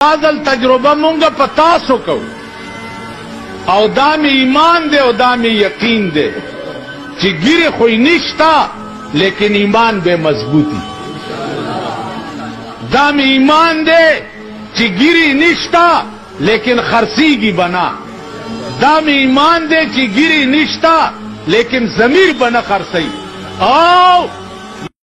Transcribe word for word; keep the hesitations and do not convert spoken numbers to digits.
ازل تجربه مونږه په تاسو کو او دا می ایمان دی او دا می یقین دی چې ګیره خو نشتا لیکن ایمان به مضبوطی دا می ایمان دی چې ګیره نشتا لیکن خرسیږي بنا دا می ایمان دی چې ګیره نشتا لیکن ضمیر بنا خرسی او